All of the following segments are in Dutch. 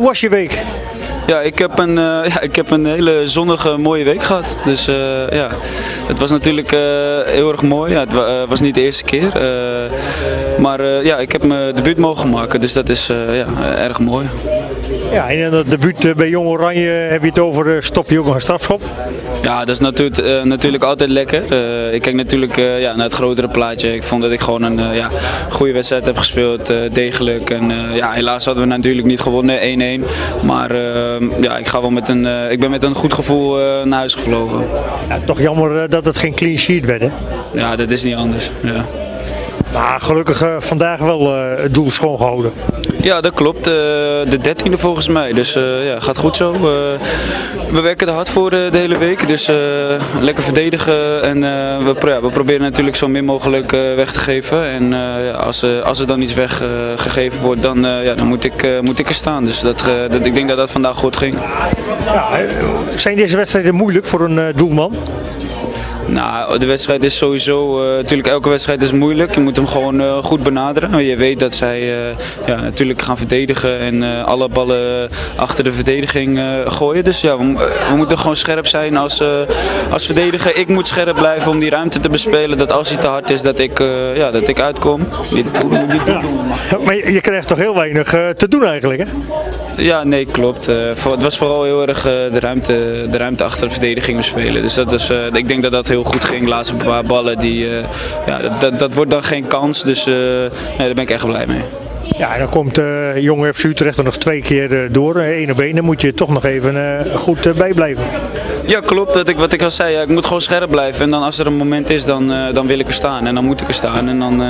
Hoe was je week? Ja, ik heb een hele zonnige, mooie week gehad. Dus ja, het was natuurlijk heel erg mooi. Ja, het was niet de eerste keer. Maar ja, ik heb mijn debuut mogen maken, dus dat is ja, erg mooi. Ja, en in dat debuut bij Jong Oranje heb je het over stop jongen strafschop. Ja, dat is natuurlijk altijd lekker. Ik kijk natuurlijk ja, naar het grotere plaatje. Ik vond dat ik gewoon een ja, goede wedstrijd heb gespeeld, degelijk. En ja, helaas hadden we natuurlijk niet gewonnen, 1-1. Maar ja, ik ben met een goed gevoel naar huis gevlogen. Ja, toch jammer dat het geen clean sheet werd, hè? Ja, dat is niet anders. Ja. Maar gelukkig vandaag wel het doel schoongehouden. Ja, dat klopt. De 13e volgens mij. Dus ja, gaat goed zo. We werken er hard voor de hele week. Dus lekker verdedigen. En we proberen natuurlijk zo min mogelijk weg te geven. En ja, als er dan iets weggegeven wordt, dan, ja, dan moet ik er staan. Dus ik denk dat dat vandaag goed ging. Ja, zijn deze wedstrijden moeilijk voor een doelman? Nou, de wedstrijd is sowieso, natuurlijk elke wedstrijd is moeilijk. Je moet hem gewoon goed benaderen. Je weet dat zij ja, natuurlijk gaan verdedigen en alle ballen achter de verdediging gooien. Dus ja, we moeten gewoon scherp zijn als verdediger. Ik moet scherp blijven om die ruimte te bespelen. Dat als hij te hard is, dat ik uitkom. Maar je krijgt toch heel weinig te doen eigenlijk, hè? Ja, nee, klopt. Het was vooral heel erg de ruimte achter de verdediging bespelen. Dus ik denk dat dat heel goed ging. De laatste paar ballen, ja, dat wordt dan geen kans. Dus nee, daar ben ik echt blij mee. Ja, en dan komt Jong FC Utrecht er nog 2 keer door. 1 op 1, dan moet je toch nog even goed bijblijven. Ja, klopt. Wat ik al zei, ja, ik moet gewoon scherp blijven. En dan als er een moment is, dan wil ik er staan. En dan moet ik er staan. En dan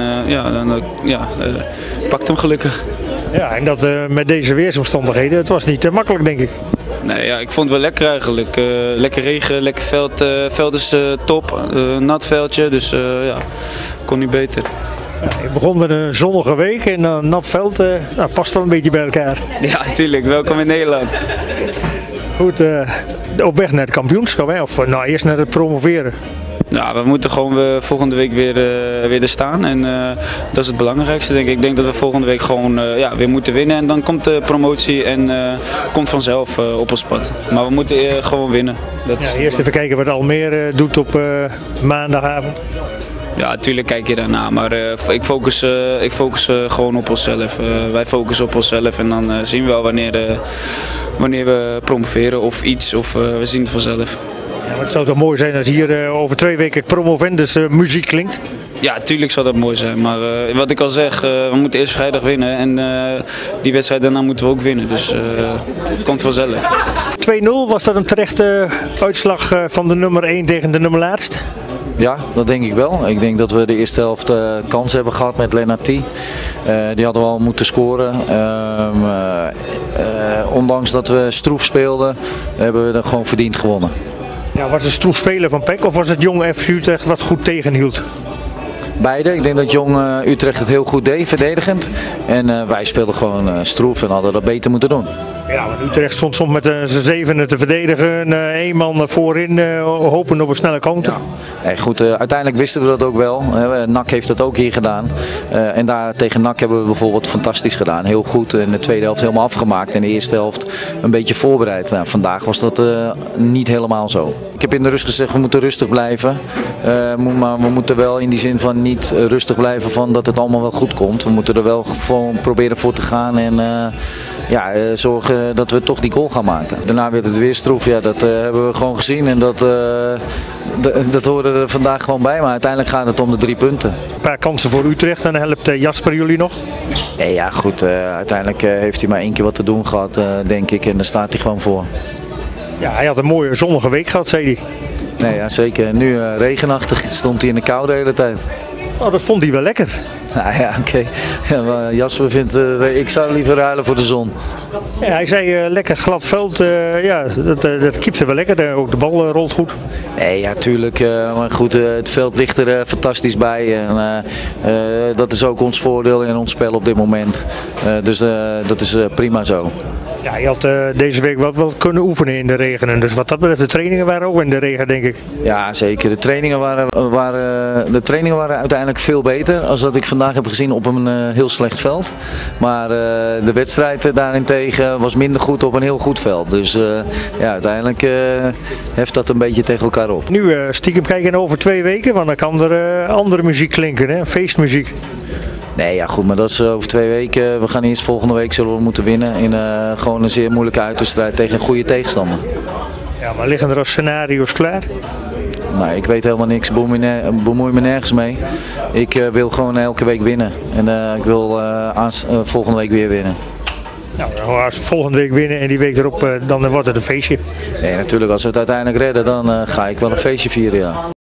pakt hem gelukkig. Ja, en dat met deze weersomstandigheden, het was niet makkelijk, denk ik. Nee, ja, ik vond het wel lekker eigenlijk. Lekker regen, lekker veld. Veld is top, nat veldje, dus ja, kon niet beter. Ja, je begon met een zonnige week en een nat veld, nou, past wel een beetje bij elkaar. Ja, tuurlijk. Welkom in Nederland. Goed, op weg naar het kampioenschap, hè? Of nou, eerst naar het promoveren. Ja, we moeten gewoon volgende week weer er staan en dat is het belangrijkste denk ik. Ik denk dat we volgende week gewoon ja, weer moeten winnen en dan komt de promotie en komt vanzelf op ons pad. Maar we moeten gewoon winnen. Ja, eerst even kijken wat Almere doet op maandagavond. Ja, natuurlijk kijk je daarna, maar ik focus gewoon op onszelf. Wij focussen op onszelf en dan zien we wel wanneer we promoveren of iets, of we zien het vanzelf. Ja, het zou toch mooi zijn als hier over 2 weken promovendus muziek klinkt? Ja, tuurlijk zou dat mooi zijn, maar wat ik al zeg, we moeten eerst vrijdag winnen en die wedstrijd daarna moeten we ook winnen, dus het komt vanzelf. 2-0, was dat een terechte uitslag van de nummer 1 tegen de nummer laatst? Ja, dat denk ik wel. Ik denk dat we de eerste helft kans hebben gehad met Lennarty. Die hadden we al moeten scoren. Ondanks dat we stroef speelden, hebben we er gewoon verdiend gewonnen. Ja, was het stroef spelen van PEC of was het Jong FC Utrecht wat goed tegenhield? Beide. Ik denk dat Jong Utrecht het heel goed deed, verdedigend. En wij speelden gewoon stroef en hadden dat beter moeten doen. Ja, want Utrecht stond soms met z'n 7e te verdedigen. 1 man voorin, hopen op een snelle counter. Ja. Nee, goed, uiteindelijk wisten we dat ook wel. NAC heeft dat ook hier gedaan. En daar tegen NAC hebben we bijvoorbeeld fantastisch gedaan. Heel goed. In de tweede helft helemaal afgemaakt. En de eerste helft een beetje voorbereid. Nou, vandaag was dat niet helemaal zo. Ik heb in de rust gezegd, we moeten rustig blijven. Maar we moeten wel in die zin van niet rustig blijven van dat het allemaal wel goed komt. We moeten er wel gewoon proberen voor te gaan en ja, zorgen dat we toch die goal gaan maken. Daarna werd het weer stroef, ja, dat hebben we gewoon gezien en dat hoorde er vandaag gewoon bij. Maar uiteindelijk gaat het om de 3 punten. Een paar kansen voor Utrecht en dan helpt Jasper jullie nog? Ja goed, uiteindelijk heeft hij maar 1 keer wat te doen gehad, denk ik, en daar staat hij gewoon voor. Ja, hij had een mooie zonnige week gehad, zei hij. Nee, ja, zeker. Nu regenachtig stond hij in de kou de hele tijd. Oh, dat vond hij wel lekker. Nou ja, oké. Ja, Jasper vindt, ik zou liever ruilen voor de zon. Ja, hij zei lekker glad veld, ja, dat keepte wel lekker, ook de bal rolt goed. Nee, ja, tuurlijk. Maar goed, het veld ligt er fantastisch bij. En, dat is ook ons voordeel in ons spel op dit moment. Dus dat is prima zo. Ja, je had deze week wel kunnen oefenen in de regen. Dus wat dat betreft, de trainingen waren ook in de regen, denk ik. Ja, zeker. De trainingen waren uiteindelijk veel beter als dat ik vandaag heb gezien op een heel slecht veld. Maar de wedstrijd daarentegen was minder goed op een heel goed veld. Dus ja, uiteindelijk heft dat een beetje tegen elkaar op. Nu stiekem kijken over 2 weken, want dan kan er andere muziek klinken, hè? Feestmuziek. Nee, ja goed, maar dat is over 2 weken. We gaan eerst volgende week zullen we moeten winnen in gewoon een zeer moeilijke uitwedstrijd tegen een goede tegenstander. Ja, maar liggen er al scenario's klaar? Nou, ik weet helemaal niks, bemoei me nergens mee. Ik wil gewoon elke week winnen en ik wil volgende week weer winnen. Nou, als we volgende week winnen en die week erop, dan wordt het een feestje. Nee, natuurlijk, als we het uiteindelijk redden, dan ga ik wel een feestje vieren, ja.